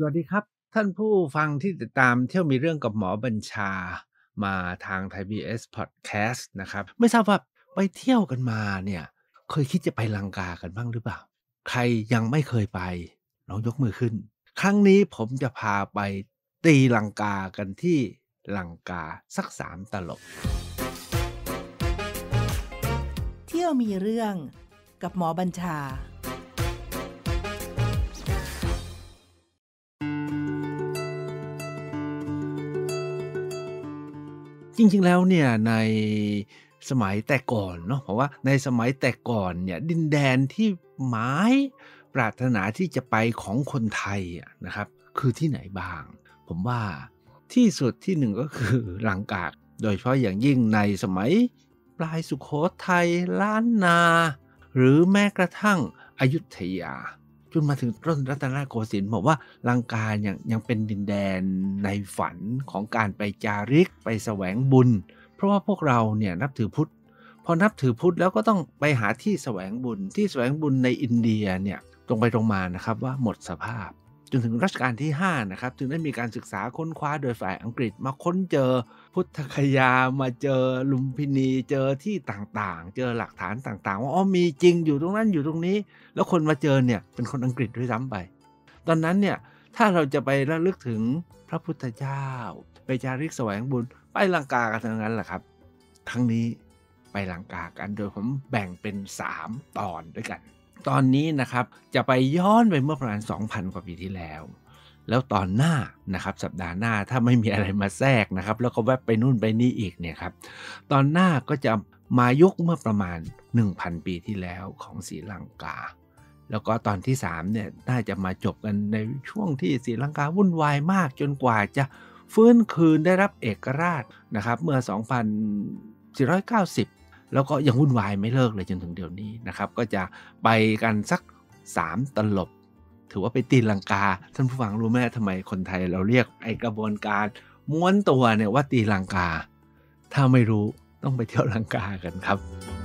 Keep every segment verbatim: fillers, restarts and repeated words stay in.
วัสดีครับท่านผู้ฟังที่ติดตามเที่ยวมีเรื่องกับหมอบัญชามาทางไทย พี บี เอส Podcast นะครับไม่ทราบว่าไปเที่ยวกันมาเนี่ยเคยคิดจะไปลังกากันบ้างหรือเปล่าใครยังไม่เคยไปลองยกมือขึ้นครั้งนี้ผมจะพาไปตีลังกากันที่ลังกาสักสามตลบเที่ยวมีเรื่องกับหมอบัญชาจริงๆแล้วเนี่ยในสมัยแต่ก่อนเนาะเพราะว่าในสมัยแต่ก่อนเนี่ยดินแดนที่หมายปรารถนาที่จะไปของคนไทยอะนะครับคือที่ไหนบ้างผมว่าที่สุดที่หนึ่งก็คือลังกาโดยเฉพาะอย่างยิ่งในสมัยปลายสุโขทัยล้านนาหรือแม้กระทั่งอยุธยาจนมาถึงต้นรัตนโกสินทร์บอกว่าลังกายังยังเป็นดินแดนในฝันของการไปจาริกไปแสวงบุญเพราะว่าพวกเราเนี่ยนับถือพุทธพอนับถือพุทธแล้วก็ต้องไปหาที่แสวงบุญที่แสวงบุญในอินเดียเนี่ยตรงไปตรงมานะครับว่าหมดสภาพจนถึงรัชกาลที่ห้านะครับจึงได้มีการศึกษาค้นคว้าโดยฝ่ายอังกฤษมาค้นเจอพุทธคยามาเจอลุมพินีเจอที่ต่างๆเจอหลักฐานต่างๆว่าอ๋อมีจริงอยู่ตรงนั้นอยู่ตรงนี้แล้วคนมาเจอเนี่ยเป็นคนอังกฤษด้วยซ้ำไปตอนนั้นเนี่ยถ้าเราจะไประลึกถึงพระพุทธเจ้าไปจาริกแสวงบุญไปลังกากันทั้งนั้นแหละครับครั้งนี้ไปลังกากันโดยผมแบ่งเป็นสามตอนด้วยกันตอนนี้นะครับจะไปย้อนไปเมื่อประมาณ สองพัน กว่าปีที่แล้วแล้วตอนหน้านะครับสัปดาห์หน้าถ้าไม่มีอะไรมาแทรกนะครับแล้วก็แวบไปนู่นไปนี่อีกเนี่ยครับตอนหน้าก็จะมายุคเมื่อประมาณ หนึ่งพัน ปีที่แล้วของศรีลังกาแล้วก็ตอนที่สามเนี่ยน่าจะมาจบกันในช่วงที่ศรีลังกาวุ่นวายมากจนกว่าจะฟื้นคืนได้รับเอกราชนะครับเมื่อ สองพันสี่ร้อยเก้าสิบแล้วก็ยังวุ่นวายไม่เลิกเลยจนถึงเดี๋ยวนี้นะครับก็จะไปกันสักสามตลบถือว่าไปตีลังกาท่านผู้ฟังรู้ไหมทำไมคนไทยเราเรียกไอกระบวนการม้วนตัวเนี่ยว่าตีลังกาถ้าไม่รู้ต้องไปเที่ยวลังกากันครับ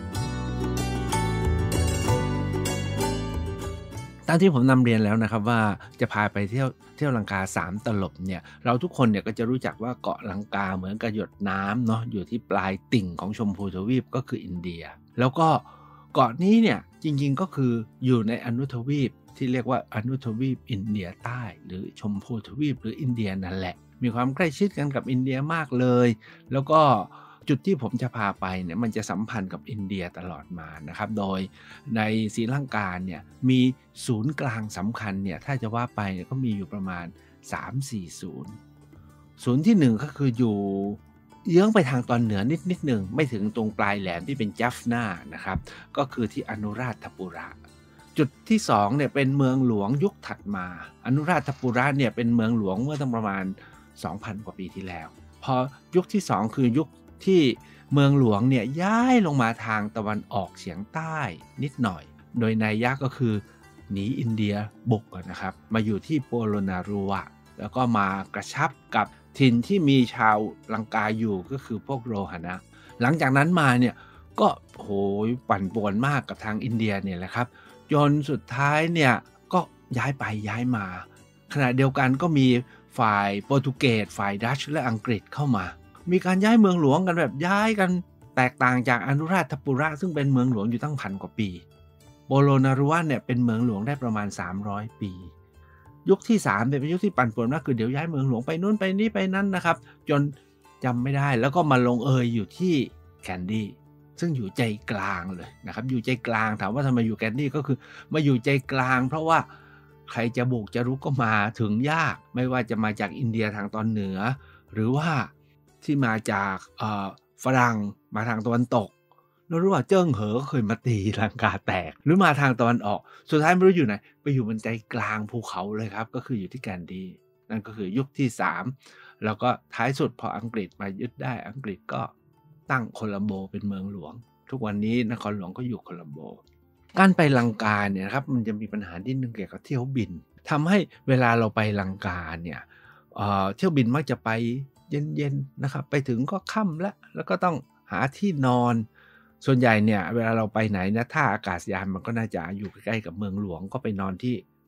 ตามที่ผมนำเรียนแล้วนะครับว่าจะพาไปเที่ยวเที่ยวลังกาสามตลบเนี่ยเราทุกคนเนี่ยก็จะรู้จักว่าเกาะลังกาเหมือนกับหยดน้ำเนาะอยู่ที่ปลายติ่งของชมพูทวีปก็คืออินเดียแล้วก็เกาะนี้เนี่ยจริงๆก็คืออยู่ในอนุทวีปที่เรียกว่าอนุทวีปอินเดียใต้หรือชมพูทวีปหรืออินเดียนั่นแหละมีความใกล้ชิดกันกับอินเดียมากเลยแล้วก็จุดที่ผมจะพาไปเนี่ยมันจะสัมพันธ์กับอินเดียตลอดมานะครับโดยในศรีลังกาเนี่ยมีศูนย์กลางสำคัญเนี่ยถ้าจะว่าไปเนี่ยก็มีอยู่ประมาณ สามสี่ ศูนย์ศูนย์ที่หนึ่งก็คืออยู่เยื้องไปทางตอนเหนือนิดนิดหนึ่งไม่ถึงตรงปลายแหลมที่เป็นจัฟนานะครับก็คือที่อนุราชปุระจุดที่สองเนี่ยเป็นเมืองหลวงยุคถัดมาอนุราชปุระเนี่ยเป็นเมืองหลวงเมื่อตั้งประมาณ สองพัน กว่าปีที่แล้วพอยุคที่สองคือยุคที่เมืองหลวงเนี่ยย้ายลงมาทางตะวันออกเฉียงใต้นิดหน่อยโดยนัยยะก็คือหนีอินเดียบุกนะครับมาอยู่ที่โปโลนารัวแล้วก็มากระชับกับถิ่นที่มีชาวลังกาอยู่ก็คือพวกโรหณะหลังจากนั้นมาเนี่ยก็โหยปั่นป่วนมากกับทางอินเดียเนี่ยแหละครับจนสุดท้ายเนี่ยก็ย้ายไปย้ายมาขณะเดียวกันก็มีฝ่ายโปรตุเกสฝ่ายดัชและอังกฤษเข้ามามีการย้ายเมืองหลวงกันแบบย้ายกันแตกต่างจากอนุราชปุระซึ่งเป็นเมืองหลวงอยู่ตั้งพันกว่าปีโปโลนารัวเนี่ยเป็นเมืองหลวงได้ประมาณสามร้อยปียุคที่สามเนี่ยเป็นยุคที่ปั่นป่วนมากคือเดี๋ยวย้ายเมืองหลวงไปนู่นไปนี่ไปนั่นนะครับจนจำไม่ได้แล้วก็มาลงเอยอยู่ที่แคนดี้ซึ่งอยู่ใจกลางเลยนะครับอยู่ใจกลางถามว่าทำไมอยู่แคนดี้ก็คือมาอยู่ใจกลางเพราะว่าใครจะบุกจะรุกก็มาถึงยากไม่ว่าจะมาจากอินเดียทางตอนเหนือหรือว่าที่มาจากฝรั่งมาทางตะวันตกแล้วรู้ว่าเจิ้งเหอเคยมาตีลังกาแตกหรือมาทางตะวันออกสุดท้ายไม่รู้อยู่ไหนไปอยู่บนใจกลางภูเขาเลยครับก็คืออยู่ที่แคนดี้นั่นก็คือยุคที่สามแล้วก็ท้ายสุดพออังกฤษมายึดได้อังกฤษก็ตั้งโคลัมโบเป็นเมืองหลวงทุกวันนี้นครหลวงก็อยู่โคลัมโบการไปลังกาเนี่ยครับมันจะมีปัญหาที่นึงเกี่ยวกับเที่ยวบินทำให้เวลาเราไปลังกาเนี่ยเอ่อเที่ยวบินมักจะไปเย็นๆนะครับไปถึงก็ค่ำแล้วแล้วก็ต้องหาที่นอนส่วนใหญ่เนี่ยเวลาเราไปไหนนะท่าอากาศยานมันก็น่าจะอยู่ใกล้ๆกับเมืองหลวงก็ไปนอนที่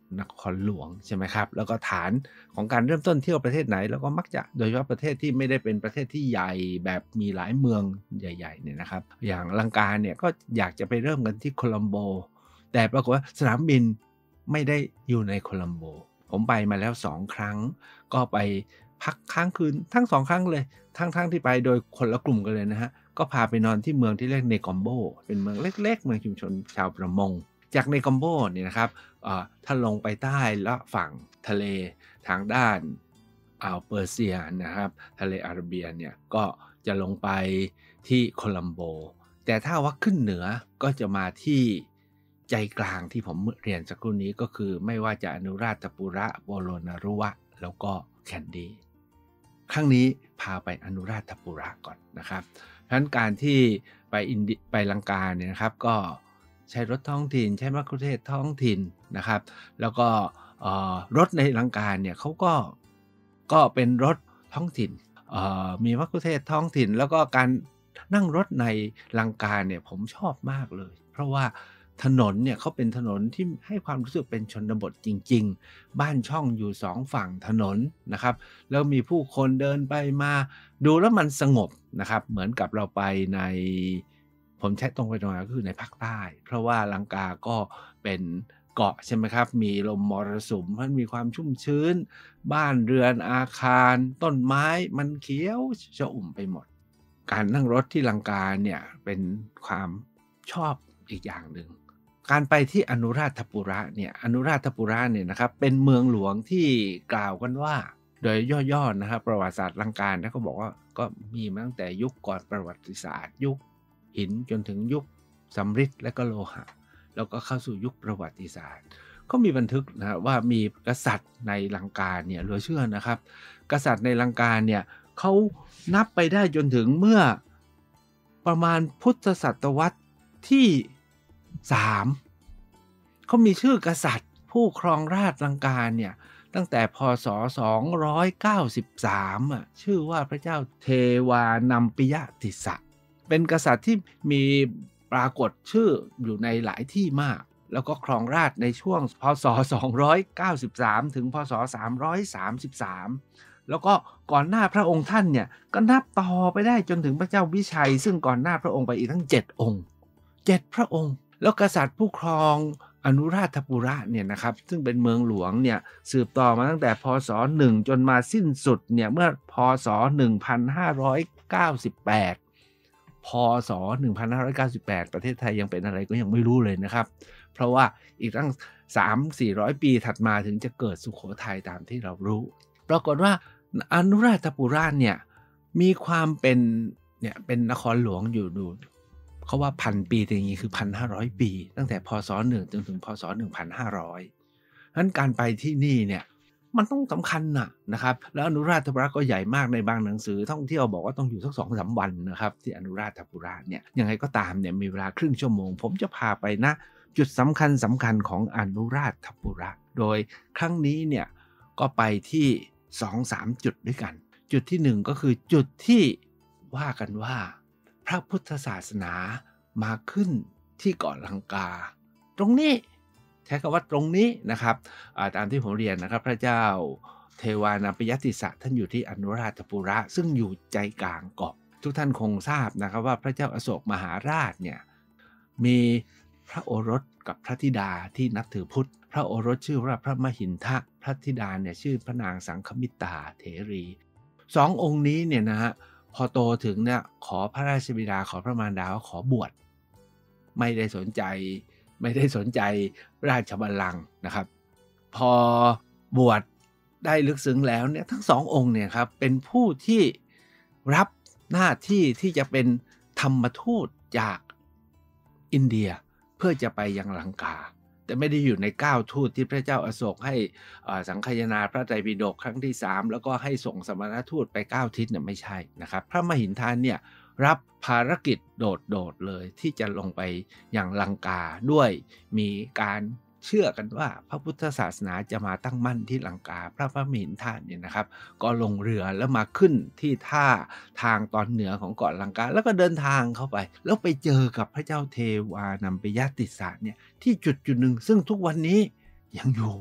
นครหลวงใช่ไหมครับแล้วก็ฐานของการเริ่มต้นเที่ยวประเทศไหนแล้วก็มักจะโดยเฉพาะประเทศที่ไม่ได้เป็นประเทศที่ใหญ่แบบมีหลายเมืองใหญ่ๆเนี่ยนะครับอย่างลังกาเนี่ยก็อยากจะไปเริ่มกันที่โคลัมโบแต่ปรากฏว่าสนามบินไม่ได้อยู่ในโคลัมโบผมไปมาแล้วสองครั้งก็ไปพักค้างคืนทั้งสองครั้งเลยทั้งๆที่ไปโดยคนละกลุ่มกันเลยนะฮะก็พาไปนอนที่เมืองที่เรียกเนกอมโบเป็นเมืองเล็กๆเมืองชุมชนชาวประมงจากเนกอมโบเนี่ยนะครับถ้าลงไปใต้และฝั่งทะเลทางด้านอ่าวเปอร์เซียนะครับทะเลอาระเบียเนี่ยก็จะลงไปที่โคลัมโบแต่ถ้าว่าขึ้นเหนือก็จะมาที่ใจกลางที่ผมเรียนสักครู่นี้ก็คือไม่ว่าจะอนุราชปุระโบโลนารุวะแล้วก็แคนดีครั้งนี้พาไปอนุราชปุระก่อนนะครับเพราะฉะนั้นการที่ไปอินเดียไปลังกาเนี่ยนะครับก็ใช้รถท้องถิ่นใช้มัคคุเทศก์ท้องถิ่นนะครับแล้วก็รถในลังกาเนี่ยเขาก็ก็เป็นรถท้องถิ่นมีมัคคุเทศก์ท้องถิ่นแล้วก็การนั่งรถในลังกาเนี่ยผมชอบมากเลยเพราะว่าถนนเนี่ยเขาเป็นถนนที่ให้ความรู้สึกเป็นชนบทจริงๆบ้านช่องอยู่สองฝั่งถนนนะครับแล้วมีผู้คนเดินไปมาดูแล้วมันสงบนะครับเหมือนกับเราไปในผมใช้ตรงไปตรงมาก็คือในภาคใต้เพราะว่าลังกาก็เป็นเกาะใช่ไหมครับมีลมมรสุมมันมีความชุ่มชื้นบ้านเรือนอาคารต้นไม้มันเขียวชอุ่มไปหมดการนั่งรถที่ลังกาเนี่ยเป็นความชอบอีกอย่างหนึ่งการไปที่อนุราชปุระเนี่ยอนุราชปุระเนี่ยนะครับเป็นเมืองหลวงที่กล่าวกันว่าโดยย่อๆนะครับประวัติศาสตร์ลังกาเนี่ยเขาบอกว่าก็มีมาตั้งแต่ยุคก่อนประวัติศาสตร์ยุคหินจนถึงยุคสำริดและก็โลหะแล้วก็เข้าสู่ยุคประวัติศาสตร์ก็มีบันทึกนะว่ามีกษัตริย์ในลังกาเนี่ยเหลือเชื่อนะครับกษัตริย์ในลังกาเนี่ยเขานับไปได้จนถึงเมื่อประมาณพุทธศตวรรษที่สามเขามีชื่อกษัตริย์ผู้ครองราชย์ลังกาเนี่ยตั้งแต่พ.ศ. สองร้อยเก้าสิบสามอ่ะชื่อว่าพระเจ้าเทวานัมปิยติสสะเป็นกษัตริย์ที่มีปรากฏชื่ออยู่ในหลายที่มากแล้วก็ครองราชย์ในช่วงพ.ศ. สองร้อยเก้าสิบสามถึงพ.ศ. สามร้อยสามสิบสามแล้วก็ก่อนหน้าพระองค์ท่านเนี่ยก็นับต่อไปได้จนถึงพระเจ้าวิชัยซึ่งก่อนหน้าพระองค์ไปอีกทั้งเจ็ดองค์เจ็ดพระองค์แล้วกษัตริย์ผู้ครองอนุราชปุระเนี่ยนะครับซึ่งเป็นเมืองหลวงเนี่ยสืบต่อมาตั้งแต่พ.ศ. หนึ่งจนมาสิ้นสุดเนี่ยเมื่อพ.ศ. หนึ่งพันห้าร้อยเก้าสิบแปดพ.ศ. หนึ่งพันห้าร้อยเก้าสิบแปดประเทศไทยยังเป็นอะไรก็ยังไม่รู้เลยนะครับเพราะว่าอีกตั้ง สามถึงสี่ร้อย ปีถัดมาถึงจะเกิดสุโขทัยตามที่เรารู้ปรากฏว่าอนุราชปุระเนี่ยมีความเป็นเนี่ยเป็นนครหลวงอยู่ดูเขาว่าพันปีแต่อย่างนี้คือ หนึ่งพันห้าร้อย ปีตั้งแต่พ.ศ. หนึ่งจนถึงพ.ศ. หนึ่งพันห้าร้อยฉะนั้นการไปที่นี่เนี่ยมันต้องสำคัญนะนะครับแล้วอนุราชปุระก็ใหญ่มากในบางหนังสือท่องเที่ยวบอกว่าต้องอยู่สัก สองถึงสาม วันนะครับที่อนุราชปุระเนี่ยยังไงก็ตามเนี่ยมีเวลาครึ่งชั่วโมงผมจะพาไปนะจุดสำคัญสำคัญของอนุราชปุระโดยครั้งนี้เนี่ยก็ไปที่ สองถึงสาม จุดด้วยกันจุดที่หนึ่งก็คือจุดที่ว่ากันว่าพระพุทธศาสนามาขึ้นที่เกาะลังกาตรงนี้ใช้คำว่าตรงนี้นะครับตามที่ผมเรียนนะครับพระเจ้าเทวานัมปิยติสสะท่านอยู่ที่อนุราชปุระซึ่งอยู่ใจกลางเกาะทุกท่านคงทราบนะครับว่าพระเจ้าอโศกมหาราชเนี่ยมีพระโอรสกับพระธิดาที่นับถือพุทธพระโอรสชื่อว่าพระมหินทะพระธิดาเนี่ยชื่อพระนางสังคมิตาเถรีสององค์นี้เนี่ยนะฮะพอโตถึงเนี่ยขอพระราชบิดาขอพระมารดาขอบวชไม่ได้สนใจไม่ได้สนใจราชบัลลังก์นะครับพอบวชได้ลึกซึ้งแล้วเนี่ยทั้งสององค์เนี่ยครับเป็นผู้ที่รับหน้าที่ที่จะเป็นธรรมทูตจากอินเดียเพื่อจะไปยังลังกาแต่ไม่ได้อยู่ในเก้าทูตที่พระเจ้าอโศกให้สังคายนาพระไตรปิฎกครั้งที่สามแล้วก็ให้ส่งสมณทูตไปเก้าทิศเนี่ยไม่ใช่นะครับพระมหินทาเนี่ยรับภารกิจโดดๆเลยที่จะลงไปยังลังกาด้วยมีการเชื่อกันว่าพระพุทธศาสนาจะมาตั้งมั่นที่ลังกาพระพระมหินทาเนี่ยนะครับก็ลงเรือแล้วมาขึ้นที่ท่าทางตอนเหนือของเกาะลังกาแล้วก็เดินทางเข้าไปแล้วไปเจอกับพระเจ้าเทวานัมปิยติสสะเนี่ยที่จุดจุดหนึ่งซึ่งทุกวันนี้ยังอยู่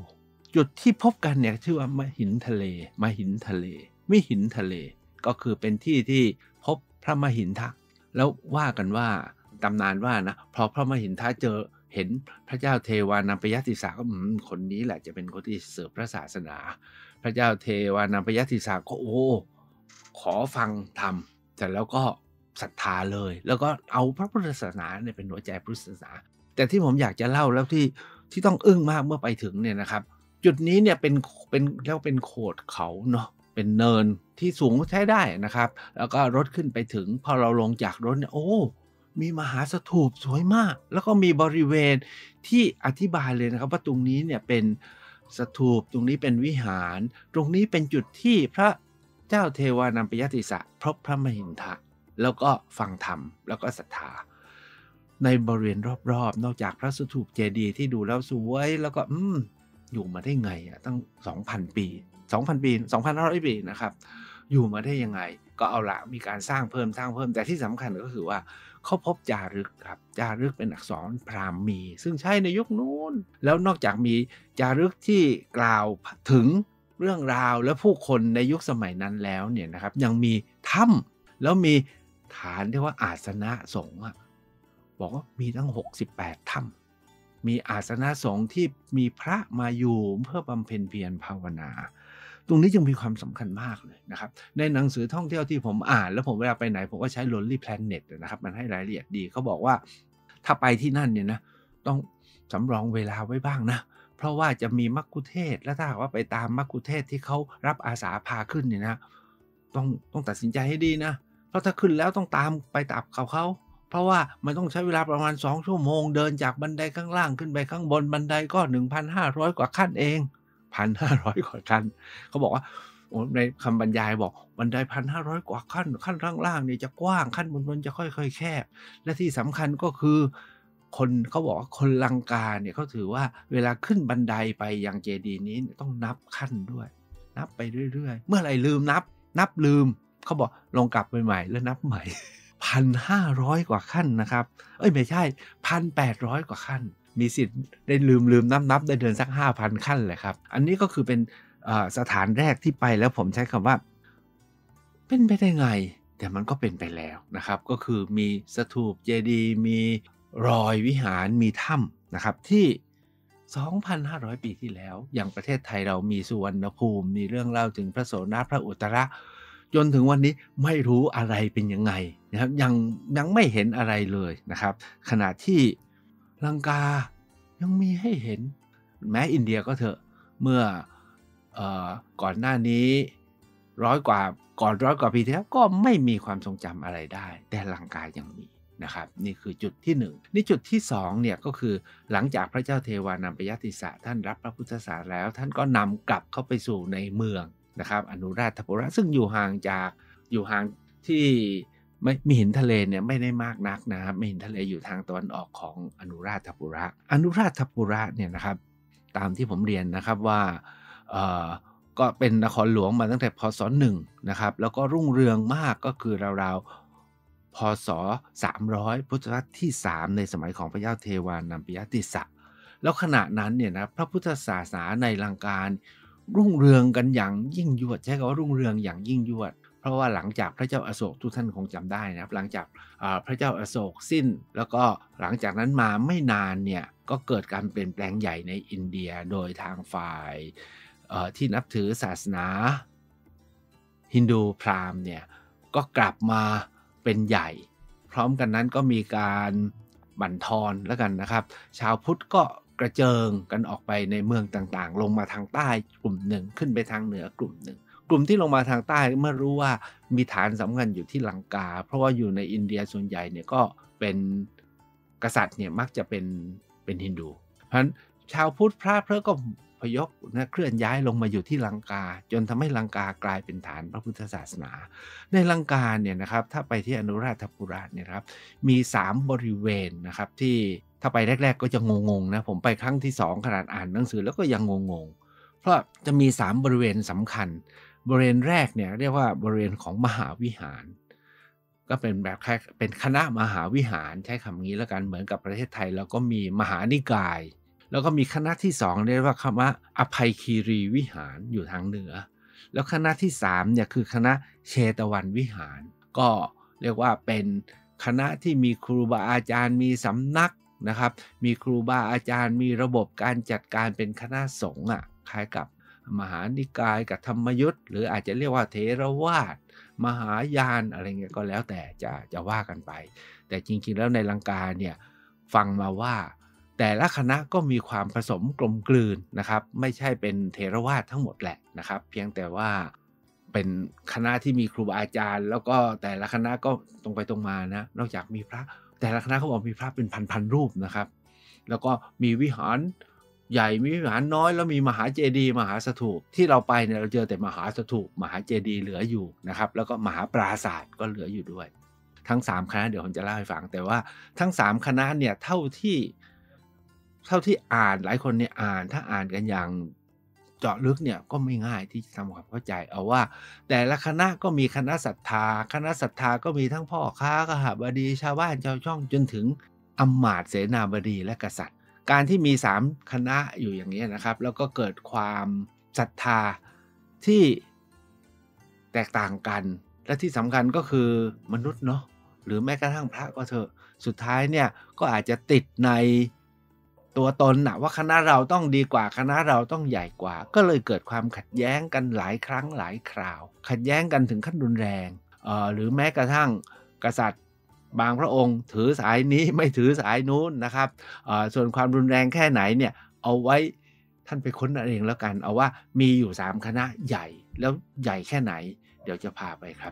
จุดที่พบกันเนี่ยชื่อว่ามหินทะเลมหินทะเลมิหินทะเลก็คือเป็นที่ที่พบพระมหินทะแล้วว่ากันว่าตำนานว่านะพอพระมหินทะเจอเห็นพระเจ้าเทวานัมปยติสาก็คนนี้แหละจะเป็นคนที่เสืบพระศาสนาพระเจ้าเทวานัมปยติสาก็โอ้ขอฟังธรรมแต่แล้วก็ศรัทธาเลยแล้วก็เอาพระพุทธศาสนาเนี่ยเป็นหัวใจพุทธศาสนาแต่ที่ผมอยากจะเล่าแล้วที่ที่ต้องอึ้งมากเมื่อไปถึงเนี่ยนะครับจุดนี้เนี่ยเป็นเป็นแล้วเป็นโขดเขาเนาะเป็นเนินที่สูงใช้ได้นะครับแล้วก็รถขึ้นไปถึงพอเราลงจากรถเนี่ยโอ้มีมหาสถูปสวยมากแล้วก็มีบริเวณที่อธิบายเลยนะครับว่าตรงนี้เนี่ยเป็นสถูปตรงนี้เป็นวิหารตรงนี้เป็นจุดที่พระเจ้าเทวานัมปยติสะพบพระมหินทะแล้วก็ฟังธรรมแล้วก็ศรัทธาในบริเวณรอบๆนอกจากพระสถูปเจดีย์ที่ดูแล้วสวยแล้วก็อืมอยู่มาได้ไงอ่ะตั้ง สองพัน ปี สองพัน ปี สองพันห้าร้อย ปีนะครับอยู่มาได้ยังไงก็เอาละมีการสร้างเพิ่มสร้างเพิ่มแต่ที่สำคัญก็คือว่าเขาพบจารึกครับจารึกเป็นอักษรพราหมณ์ซึ่งใช้ในยุคนู้นแล้วนอกจากมีจารึกที่กล่าวถึงเรื่องราวและผู้คนในยุคสมัยนั้นแล้วเนี่ยนะครับยังมีถ้ำแล้วมีฐานที่ว่าอาสนะสงฆ์บอกว่ามีทั้งหกสิบแปดถ้ำมีอาสนะสงฆ์ที่มีพระมาอยู่เพื่อบำเพ็ญเพียรภาวนาตรงนี้จึงมีความสำคัญมากเลยนะครับในหนังสือท่องเที่ยวที่ผมอ่านแล้วผมเวลาไปไหนผมก็ใช้ Lonely Planet นะครับมันให้รายละเอียดดีเขาบอกว่าถ้าไปที่นั่นเนี่ยนะต้องสำรองเวลาไว้บ้างนะเพราะว่าจะมีมักคุเทศก์และถ้าหากว่าไปตามมักคุเทศก์ที่เขารับอาสาพาขึ้นเนี่ยนะต้องต้องตัดสินใจให้ดีนะเพราะถ้าขึ้นแล้วต้องตามไปตามเขาเขาเพราะว่ามันต้องใช้เวลาประมาณสองชั่วโมงเดินจากบันไดข้างล่างขึ้นไปข้างบนบันไดก็ หนึ่งพันห้าร้อย กว่าขั้นเอง หนึ่งพันห้าร้อย กว่าขั้นเขาบอกว่าโอ้ในคำบรรยายบอกบันได หนึ่งพันห้าร้อย กว่าขั้นขั้นข้างล่างเนี่ยจะกว้างขั้นบนบนจะค่อยๆแคบและที่สำคัญก็คือคนเขาบอกว่าคนลังกาเนี่ยเขาถือว่าเวลาขึ้นบันไดไปยังเจดีย์นี้ต้องนับขั้นด้วยนับไปเรื่อยๆเมื่อไหร่ลืมนับนับลืมเขาบอกลงกลับไปใหม่แล้วนับใหม่ หนึ่งพันห้าร้อย กว่าขั้นนะครับเอ้ยไม่ใช่ หนึ่งพันแปดร้อย กว่าขั้นมีสิทธิ์ได้ลืมลืมนับนับได้เดินสัก ห้าพัน ขั้นเลยครับอันนี้ก็คือเป็นสถานแรกที่ไปแล้วผมใช้คำว่าเป็นไปได้ไงแต่มันก็เป็นไปแล้วนะครับก็คือมีสถูปเจดีย์มีรอยวิหารมีถ้ำนะครับที่ สองพันห้าร้อย ปีที่แล้วอย่างประเทศไทยเรามีสุวรรณภูมิมีเรื่องเล่าถึงพระโสนพระอุตระจนถึงวันนี้ไม่รู้อะไรเป็นยังไงนะครับยังยังไม่เห็นอะไรเลยนะครับขณะที่ลังกายังมีให้เห็นแม้อินเดียก็เถอะเมื่อเอ่อก่อนหน้านี้ร้อยกว่าก่อนร้อยกว่าปีที่แล้วก็ไม่มีความทรงจำอะไรได้แต่ลังกายังมีนะครับนี่คือจุดที่หนึ่งนี่จุดที่สองเนี่ยก็คือหลังจากพระเจ้าเทวานัมปยติสะท่านรับพระพุทธศาสนาแล้วท่านก็นำกลับเข้าไปสู่ในเมืองนะครับอนุราชปุระซึ่งอยู่ห่างจากอยู่ห่างที่ไม่มีหินทะเลเนี่ยไม่ได้มากนักนะครับมีหินทะเลอยู่ทางตะวันออกของอนุราชปุระอนุราชปุระเนี่ยนะครับตามที่ผมเรียนนะครับว่าเอ่อก็เป็นนครหลวงมาตั้งแต่พศหนึ่งนะครับแล้วก็รุ่งเรืองมากก็คือราวๆพศสามร้อยพุทธศตวรรษที่สามในสมัยของพระเจ้าเทวานัมปยติสะแล้วขณะนั้นเนี่ยนะพระพุทธศาสนาในลังการุ่งเรืองกันอย่างยิ่งยวดใช้คำว่ารุ่งเรืองอย่างยิ่งยวดเพราะว่าหลังจากพระเจ้าอโศกทุกท่านคงจำได้นะครับหลังจากพระเจ้าอโศกสิ้นแล้วก็หลังจากนั้นมาไม่นานเนี่ยก็เกิดการเปลี่ยนแปลงใหญ่ในอินเดียโดยทางฝ่ายที่นับถือศาสนาฮินดูพราหมณ์เนี่ยก็กลับมาเป็นใหญ่พร้อมกันนั้นก็มีการบั่นทอนแล้วกันนะครับชาวพุทธก็กระเจิงกันออกไปในเมืองต่างๆลงมาทางใต้กลุ่มหนึ่งขึ้นไปทางเหนือกลุ่มหนึ่งกลุ่มที่ลงมาทางใต้เมื่อรู้ว่ามีฐานสำคัญอยู่ที่ลังกาเพราะว่าอยู่ในอินเดียส่วนใหญ่เนี่ยก็เป็นกษัตริย์เนี่ยมักจะเป็นเป็นฮินดูเพราะฉะนั้นชาวพุทธพระเพระก็พยพนะเคลื่อนย้ายลงมาอยู่ที่ลังกาจนทำให้ลังกากลายเป็นฐานพระพุทธศาสนาในลังกาเนี่ยนะครับถ้าไปที่อนุราชปุระเนี่ยครับมีสามบริเวณนะครับที่ถ้าไปแรกๆก็จะงงๆนะผมไปครั้งที่สองขนาดอ่านหนังสือแล้วก็ยังงงๆเพราะจะมีสามบริเวณสำคัญบริเวณแรกเนี่ยเรียกว่าบริเวณของมหาวิหารก็เป็นแบบแค่เป็นคณะมหาวิหารใช้คำนี้แล้วกันเหมือนกับประเทศไทยแล้วก็มีมหานิกายแล้วก็มีคณะที่สองเรียกว่าคำว่าอภัยคีรีวิหารอยู่ทางเหนือแล้วคณะที่สามเนี่ยคือคณะเชตวันวิหารก็เรียกว่าเป็นคณะที่มีครูบาอาจารย์มีสำนักนะครับมีครูบาอาจารย์มีระบบการจัดการเป็นคณะสงฆ์อ่ะคล้ายกับมหานิกายกับธรรมยุทธ์หรืออาจจะเรียกว่าเถรวาทมหายานอะไรเงี้ยก็แล้วแต่จะจะว่ากันไปแต่จริงๆแล้วในลังกาเนี่ยฟังมาว่าแต่ละคณะก็มีความผสมกลมกลืนนะครับไม่ใช่เป็นเถรวาททั้งหมดแหละนะครับเพียงแต่ว่าเป็นคณะที่มีครูบาอาจารย์แล้วก็แต่ละคณะก็ตรงไปตรงมานะนอกจากมีพระแต่ละคณะเขาบอกมีพระเป็นพันๆรูปนะครับแล้วก็มีวิหารใหญ่มีวิหารน้อยแล้วมีมหาเจดีย์มหาสถูปที่เราไปเนี่ยเราเจอแต่มหาสถูปมหาเจดีย์เหลืออยู่นะครับแล้วก็มหาปราสาทก็เหลืออยู่ด้วยทั้งสามคณะเดี๋ยวผมจะเล่าให้ฟังแต่ว่าทั้งสามคณะเนี่ยเท่าที่เท่าที่อ่านหลายคนเนี่ยอ่านถ้าอ่านกันอย่างเจาะลึกเนี่ยก็ไม่ง่ายที่จะทำความเข้าใจเอาว่าแต่ละคณะก็มีคณะศรัทธาคณะศรัทธาก็มีทั้งพ่อค้าขหบดีชาวบ้านชาวช่องจนถึงอำมาตย์เสนาบดีและกษัตริย์การที่มีสามคณะอยู่อย่างนี้นะครับแล้วก็เกิดความศรัทธาที่แตกต่างกันและที่สำคัญก็คือมนุษย์เนาะหรือแม้กระทั่งพระก็เถอะสุดท้ายเนี่ยก็อาจจะติดในตัวตนนะว่าคณะเราต้องดีกว่าคณะเราต้องใหญ่กว่าก็เลยเกิดความขัดแย้งกันหลายครั้งหลายคราวขัดแย้งกันถึงขั้นรุนแรงเอ่อหรือแม้กระทั่งกษัตริย์บางพระองค์ถือสายนี้ไม่ถือสายนู้นนะครับเอ่อส่วนความรุนแรงแค่ไหนเนี่ยเอาไว้ท่านไปค้นเอาเองแล้วกันเอาว่ามีอยู่สามคณะใหญ่แล้วใหญ่แค่ไหนเดี๋ยวจะพาไปครับ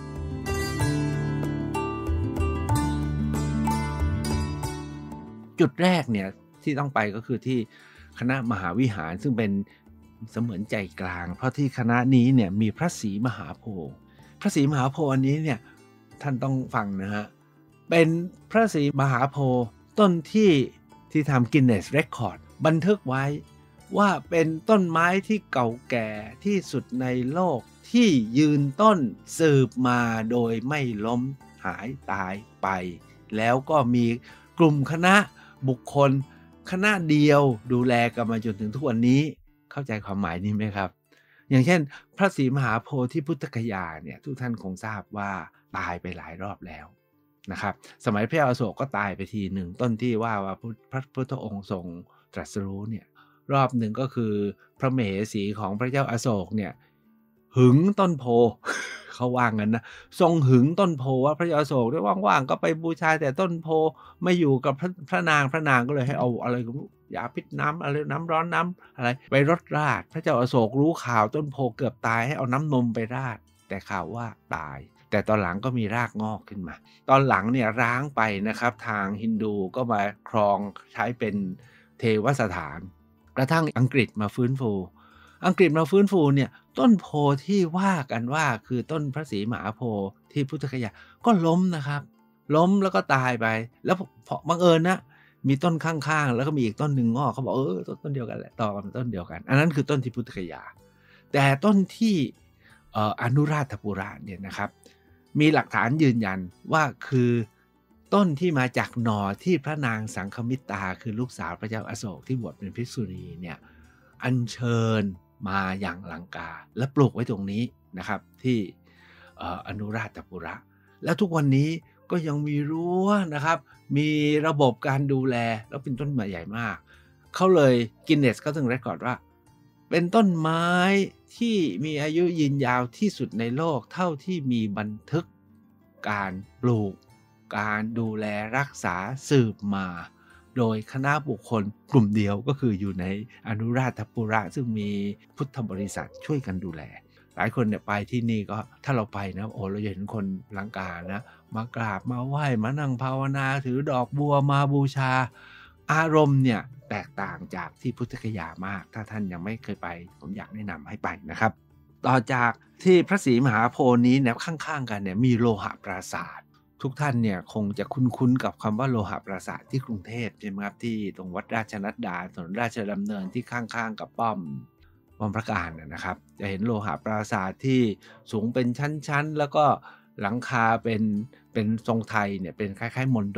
จุดแรกเนี่ยที่ต้องไปก็คือที่คณะมหาวิหารซึ่งเป็นเสมือนใจกลางเพราะที่คณะนี้เนี่ยมีพระศรีมหาโพธิ์พระศรีมหาโพธิ์อันนี้เนี่ยท่านต้องฟังนะฮะเป็นพระศรีมหาโพธิ์ต้นที่ที่ทำ Guinness Record บันทึกไว้ว่าเป็นต้นไม้ที่เก่าแก่ที่สุดในโลกที่ยืนต้นสืบมาโดยไม่ล้มหายตายไปแล้วก็มีกลุ่มคณะบุคคลคณะเดียวดูแลกันมาจนถึงทุกวันนี้เข้าใจความหมายนี้ไหมครับอย่างเช่นพระศรีมหาโพธิพุทธคยาเนี่ยทุกท่านคงทราบว่าตายไปหลายรอบแล้วนะครับสมัยพระเจ้าอโศกก็ตายไปทีหนึ่งต้นที่ว่าว่าพระพุทธองค์ทรงตรัสรู้เนี่ยรอบหนึ่งก็คือพระมเหสีของพระเจ้าอโศกเนี่ยหึงต้นโพ เขาว่างั้นนะทรงหึงต้นโพว่าพระเจ้าอโศกได้ว่างๆก็ไปบูชาแต่ต้นโพไม่อยู่กับพระพระนางพระนางก็เลยให้เอาอะไรก็ยาพิษน้ำอะไรน้ำร้อนน้ำอะไรไปรดราดพระเจ้าอโศกรู้ข่าวต้นโพเกือบตายให้เอาน้ำนมไปราดแต่ข่าวว่าตายแต่ตอนหลังก็มีรากงอกขึ้นมาตอนหลังเนี่ยร้างไปนะครับทางฮินดูก็มาครองใช้เป็นเทวสถานกระทั่งอังกฤษมาฟื้นฟูอังกฤษมาฟื้นฟูเนี่ยต้นโพที่ว่ากันว่าคือต้นพระศรีมหาโพธิ์ที่พุทธคยาก็ล้มนะครับล้มแล้วก็ตายไปแล้วพอบังเอิญนะมีต้นข้างๆแล้วก็มีอีกต้นหนึ่งงอกเขาบอกเออต้นเดียวกันแหละต่อกันต้นเดียวกันอันนั้นคือต้นที่พุทธคยาแต่ต้นที่เอ่ออนุราชปุระเนี่ยนะครับมีหลักฐานยืนยันว่าคือต้นที่มาจากหน่อที่พระนางสังฆมิตราคือลูกสาวพระเจ้าอโศกที่บวชเป็นภิกษุณีเนี่ยอัญเชิญมาอย่างลังกาและปลูกไว้ตรงนี้นะครับที่อนุราชปุระแล้วทุกวันนี้ก็ยังมีรั้วนะครับมีระบบการดูแลแล้วเป็นต้นไม้ใหญ่มากเขาเลยกินเนสก็ถึงเรคคอร์ดว่าเป็นต้นไม้ที่มีอายุยืนยาวที่สุดในโลกเท่าที่มีบันทึกการปลูกการดูแลรักษาสืบมาโดยคณะบุคคลกลุ่มเดียวก็คืออยู่ในอนุราชปุระซึ่งมีพุทธบริษัทช่วยกันดูแลหลายคนเนี่ยไปที่นี่ก็ถ้าเราไปนะโอ้เราจะเห็นคนลังกานะมากราบมาไหว้มานั่งภาวนาถือดอกบัวมาบูชาอารมณ์เนี่ยแตกต่างจากที่พุทธคยามากถ้าท่านยังไม่เคยไปผมอยากแนะนำให้ไปนะครับต่อจากที่พระศรีมหาโพธิ์นี้เนี่ยข้างๆกันเนี่ยมีโลหะปราสาททุกท่านเนี่ยคงจะคุ้นๆกับคำว่าโลหะปราสาทที่กรุงเทพใช่ไหมครับที่ตรงวัดราชนัดดาถนนราชดำเนินที่ข้างๆกับป้อมป้อมพระการนะครับจะเห็นโลหะปราสาทที่สูงเป็นชั้นๆแล้วก็หลังคาเป็นเป็นทรงไทยเนี่ยเป็นคล้ายๆมณฑป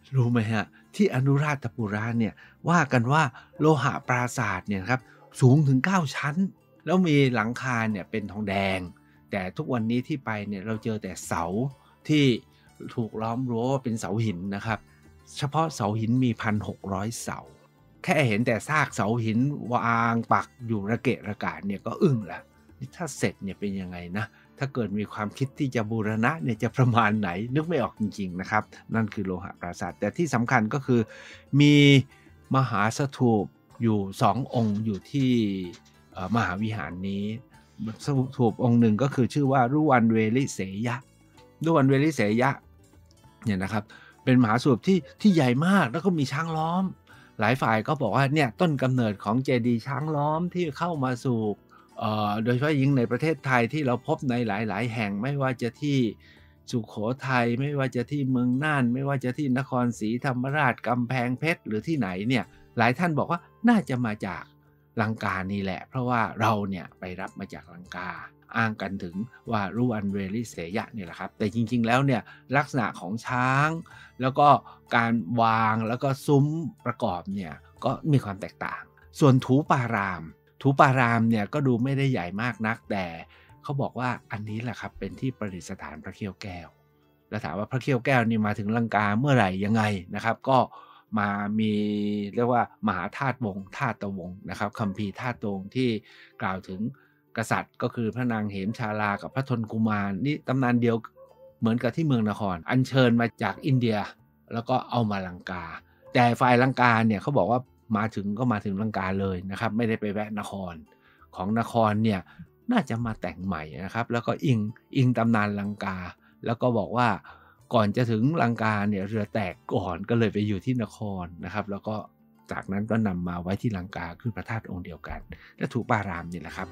รู้ไหมฮะที่อนุราชปุระเนี่ยว่ากันว่าโลหะปราสาทเนี่ยครับสูงถึงเก้าชั้นแล้วมีหลังคาเนี่ยเป็นทองแดงแต่ทุกวันนี้ที่ไปเนี่ยเราเจอแต่เสาที่ถูกล้อมรั้วว่าเป็นเสาหินนะครับเฉพาะเสาหินมี หนึ่งพันหกร้อย เสาแค่เห็นแต่ซากเสาหินวางปักอยู่ระเกะระกะเนี่ยก็อึ้งแล้วถ้าเสร็จเนี่ยเป็นยังไงนะถ้าเกิดมีความคิดที่จะบูรณะเนี่ยจะประมาณไหนนึกไม่ออกจริงๆนะครับนั่นคือโลหะปราสาทแต่ที่สำคัญก็คือมีมหาสถูปอยู่สององค์อยู่ที่มหาวิหารนี้สถูปองค์หนึ่งก็คือชื่อว่ารุวันเวลิเสยะรุวันเวลิเสยะเนี่ยนะครับเป็นมหาสถูปที่ที่ใหญ่มากแล้วก็มีช้างล้อมหลายฝ่ายก็บอกว่าเนี่ยต้นกำเนิดของเจดีย์ช้างล้อมที่เข้ามาสู่โดยเฉพาะยิ่งในประเทศไทยที่เราพบในหลายๆแห่งไม่ว่าจะที่สุโขทัยไม่ว่าจะที่เมืองน่านไม่ว่าจะที่นครศรีธรรมราชกำแพงเพชรหรือที่ไหนเนี่ยหลายท่านบอกว่าน่าจะมาจากลังกานี่แหละเพราะว่าเราเนี่ยไปรับมาจากลังกาอ้างกันถึงว่ารุวันเวลิเสยะเนี่ยแหละครับแต่จริงๆแล้วเนี่ยลักษณะของช้างแล้วก็การวางแล้วก็ซุ้มประกอบเนี่ยก็มีความแตกต่างส่วนถูปารามถูปารามเนี่ยก็ดูไม่ได้ใหญ่มากนักแต่เขาบอกว่าอันนี้แหละครับเป็นที่ประดิษฐานพระเขี้ยวแก้วแล้วถามว่าพระเขี้ยวแก้วนี่มาถึงลังกาเมื่อไหร่ยังไงนะครับก็มามีเรียกว่ามหาธาตุวงศ์ธาตุวงศ์นะครับคัมภีร์ธาตุวงศ์ที่กล่าวถึงกษัตริย์ก็คือพระนางเหมชาลากับพระธนกุมารนี่ตำนานเดียวเหมือนกับที่เมืองนครอัญเชิญมาจากอินเดียแล้วก็เอามาลังกาแต่ฝ่ายลังกาเนี่ยเขาบอกว่ามาถึงก็มาถึงลังกาเลยนะครับไม่ได้ไปแวะนครของนครเนี่ยน่าจะมาแต่งใหม่นะครับแล้วก็อิงอิงตำนานลังกาแล้วก็บอกว่าก่อนจะถึงลังกาเนี่ยเรือแตกก่อนก็เลยไปอยู่ที่นครนะครับแล้วก็จากนั้นก็นำมาไว้ที่ลังกาคือพระธาตุองค์เดียวกันและถูปารามนี่แหละครับ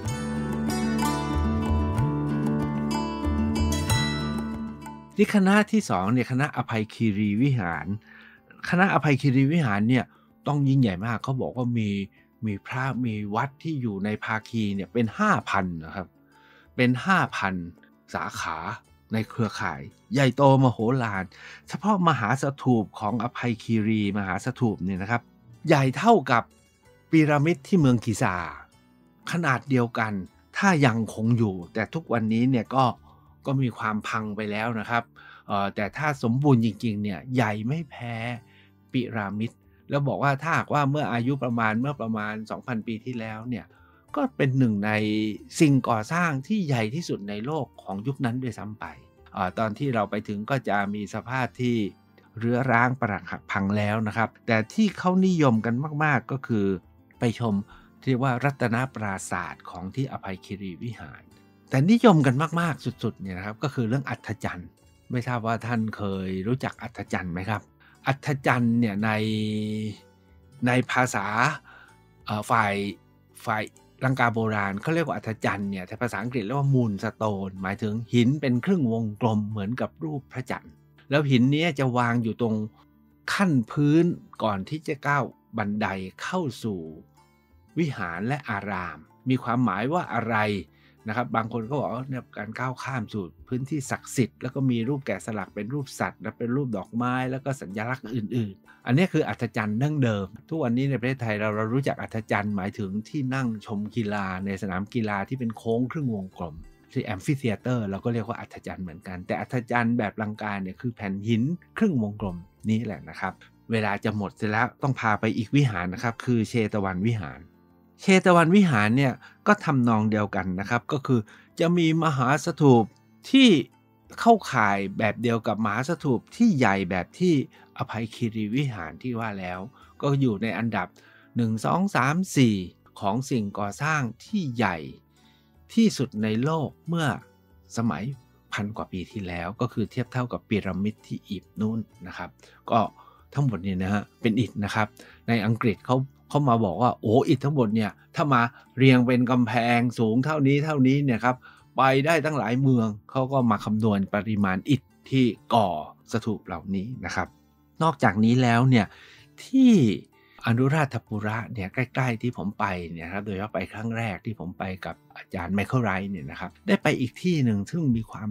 ที่คณะที่สองเนี่ยคณะอภัยคีรีวิหารคณะอภัยคีรีวิหารเนี่ยต้องยิ่งใหญ่มากเขาบอกว่ามีมีพระมีวัดที่อยู่ในภาคีเนี่ยเป็น ห้าพัน นะครับเป็น ห้าพัน สาขาในเครือข่ายใหญ่โตมโหฬารเฉพาะมหาสถูปของอภัยคีรีมหาสถูปเนี่ยนะครับใหญ่เท่ากับพีระมิดที่เมืองกิซาขนาดเดียวกันถ้ายังคงอยู่แต่ทุกวันนี้เนี่ยก็ก็มีความพังไปแล้วนะครับเอ่อแต่ถ้าสมบูรณ์จริงๆเนี่ยใหญ่ไม่แพ้พีระมิดแล้วบอกว่าถ้าหากว่าเมื่ออายุประมาณเมื่อประมาณ สองพัน ปีที่แล้วเนี่ยก็เป็นหนึ่งในสิ่งก่อสร้างที่ใหญ่ที่สุดในโลกของยุคนั้นด้วยซ้ำไปอ่าตอนที่เราไปถึงก็จะมีสภาพที่เรื้อร้างปรักหักพังแล้วนะครับแต่ที่เขานิยมกันมากๆก็คือไปชมที่เรียกว่ารัตนปราสาทของที่อภัยคีรีวิหารแต่นิยมกันมากๆสุดๆเนี่ยนะครับก็คือเรื่องอัฐจันทร์ไม่ทราบว่าท่านเคยรู้จักอัฐจันทร์ไหมครับอัฐจันทร์เนี่ยในในภาษาฝ่ายฝ่ายลังกาโบราณเขาเรียกว่าอัฐจันทร์เนี่ยแต่ภาษาอังกฤษเรียกว่ามูนสโตนหมายถึงหินเป็นครึ่งวงกลมเหมือนกับรูปพระจันทร์แล้วหินนี้จะวางอยู่ตรงขั้นพื้นก่อนที่จะก้าวบันไดเข้าสู่วิหารและอารามมีความหมายว่าอะไรนะครับบางคนก็บอกว่าเนี่ยการก้าวข้ามสู่พื้นที่ศักดิ์สิทธิ์แล้วก็มีรูปแกะสลักเป็นรูปสัตว์และเป็นรูปดอกไม้แล้วก็สัญลักษณ์อื่นๆอันนี้คืออัฐจันทร์ดั้งเดิมทุกวันนี้ในประเทศไทยเราเรารู้จักอัฐจันทร์หมายถึงที่นั่งชมกีฬาในสนามกีฬาที่เป็นโค้งครึ่งวงกลมที่แอมฟิเธียเตอร์เราก็เรียกว่าอัฐจันทร์เหมือนกันแต่อัฐจันทร์แบบลังกาเนี่ยคือแผ่นหินครึ่งวงกลมนี่แหละนะครับเวลาจะหมดเสร็จแล้วต้องพาไปอีกวิหารนะครับคือเชตวันวิหารเชตวันวิหารเนี่ยก็ทำนองเดียวกันนะครับก็คือจะมีมหาสถูปที่เข้าข่ายแบบเดียวกับมหาสถูปที่ใหญ่แบบที่อภัยคีรีวิหารที่ว่าแล้วก็อยู่ในอันดับหนึ่ง สอง สาม สี่ของสิ่งก่อสร้างที่ใหญ่ที่สุดในโลกเมื่อสมัยพันกว่าปีที่แล้วก็คือเทียบเท่ากับพีระมิดที่อียิปต์นู่นนะครับก็ทั้งหมดเนี่ยนะฮะเป็นอิฐนะครับในอังกฤษเขาเขามาบอกว่าโอ้อิฐทั้งหมดเนี่ยถ้ามาเรียงเป็นกำแพงสูงเท่านี้เท่านี้เนี่ยครับไปได้ตั้งหลายเมืองเขาก็มาคำนวณปริมาณอิฐที่ก่อสถูปเหล่านี้นะครับนอกจากนี้แล้วเนี่ยที่อนุราชปุระเนี่ยใกล้ๆที่ผมไปเนี่ยครับโดยเฉพาะไปครั้งแรกที่ผมไปกับอาจารย์ไมเคิลไรท์เนี่ยนะครับได้ไปอีกที่หนึ่งซึ่งมีความ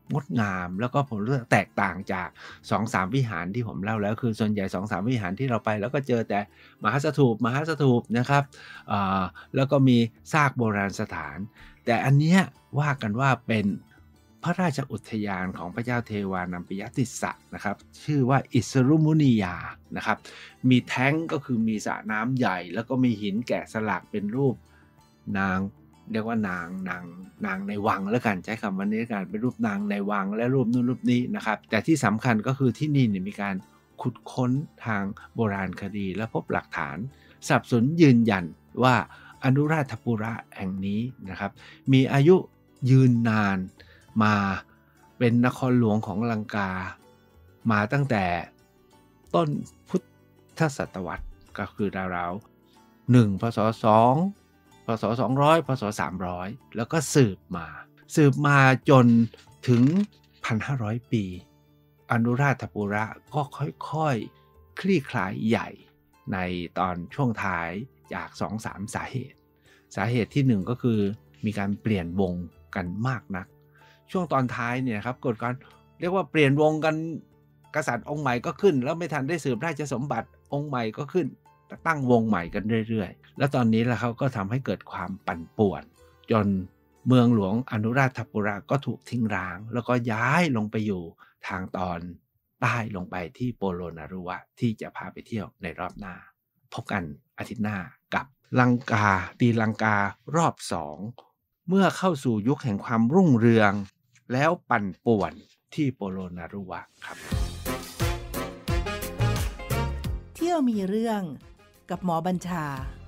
งดงามแล้วก็ผมรู้สึกแตกต่างจาก สองสาม วิหารที่ผมเล่าแล้วคือส่วนใหญ่ สองสาม วิหารที่เราไปแล้วก็เจอแต่มหาสถูปมหาสถูปนะครับอ่าแล้วก็มีซากโบราณสถานแต่อันเนี้ยว่ากันว่าเป็นพระราชอุทยานของพระเจ้าเทวานัมปิยติสสะนะครับชื่อว่าอิสรุมุนียานะครับมีแท้งก็คือมีสระน้ำใหญ่แล้วก็มีหินแกะสลักเป็นรูปนางเรียกว่านางนางนางในวังแล้วกันใช้คำว่านี้กันเป็นรูปนางในวังและรูปนู้นรูปนี้นะครับแต่ที่สำคัญก็คือที่นี่เนี่ยมีการขุดค้นทางโบราณคดีและพบหลักฐานสนับสนุนยืนยันว่าอนุราธปุระแห่งนี้นะครับมีอายุยืนนานมาเป็นนครหลวงของลังกามาตั้งแต่ต้นพุทธศตวรรษก็คือราวๆหนึ่งพศสองพศสองร้อยพศสามร้อยแล้วก็สืบมาสืบมาจนถึง หนึ่งพันห้าร้อย ปีอนุราธปุระก็ค่อยๆคลี่คลายใหญ่ในตอนช่วงท้ายจาก สองสาม สาเหตุสาเหตุที่หนึ่งก็คือมีการเปลี่ยนวงกันมากนักช่วงตอนท้ายเนี่ยครับเกิดการเรียกว่าเปลี่ยนวงกันกษัตริย์องค์ใหม่ก็ขึ้นแล้วไม่ทันได้สืบราชสมบัติองค์ใหม่ก็ขึ้นตั้งวงใหม่กันเรื่อยๆแล้วตอนนี้แล้วเขาก็ทำให้เกิดความปั่นป่วนจนเมืองหลวงอนุราธปุระก็ถูกทิ้งร้างแล้วก็ย้ายลงไปอยู่ทางตอนใต้ลงไปที่โปโลนารุวะที่จะพาไปเที่ยวในรอบหน้าพบกันอาทิตย์หน้ากับลังกาตีลังการอบสองเมื่อเข้าสู่ยุคแห่งความรุ่งเรืองแล้วปั่นป่วนที่โปโลนารุวะครับเที่ยวมีเรื่องกับหมอบัญชา